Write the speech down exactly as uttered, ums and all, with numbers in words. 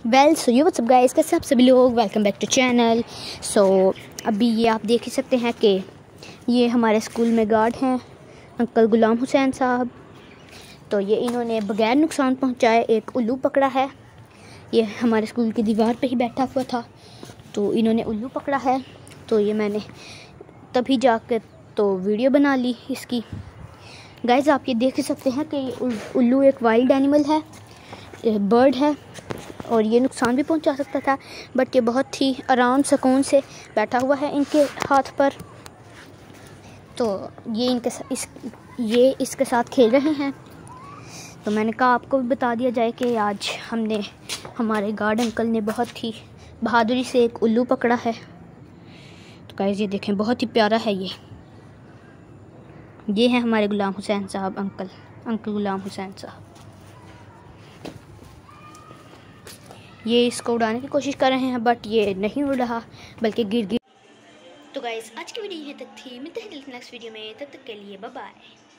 Well so you what's up guys, कैसे आप सभी लोग, welcome back to channel. So अभी ये आप देख ही सकते हैं कि ये हमारे स्कूल में गार्ड हैं अंकल गुलाम हुसैन साहब। तो ये इन्होंने बगैर नुकसान पहुंचाए एक उल्लू पकड़ा है। ये हमारे स्कूल की दीवार पे ही बैठा हुआ था, तो इन्होंने उल्लू पकड़ा है। तो ये मैंने तभी जाकर तो वीडियो बना ली इसकी। गाइस आप ये देख ही सकते हैं कि उल्लू एक वाइल्ड एनिमल है, बर्ड है, और ये नुकसान भी पहुंचा सकता था, बट ये बहुत ही आराम सुकून से बैठा हुआ है इनके हाथ पर। तो ये इनके इस ये इसके साथ खेल रहे हैं। तो मैंने कहा आपको भी बता दिया जाए कि आज हमने हमारे गार्ड अंकल ने बहुत ही बहादुरी से एक उल्लू पकड़ा है। तो गाइस ये देखें, बहुत ही प्यारा है ये ये है हमारे गुलाम हुसैन साहब, अंकल अंकल गुलाम हुसैन साहब। ये इसको उड़ाने की कोशिश कर रहे हैं, बट ये नहीं उड़ रहा बल्कि गिर गिर। तो गाइस आज की वीडियो ये तक थी, मिलते हैं नेक्स्ट वीडियो में, तब तक के लिए बाय बाय।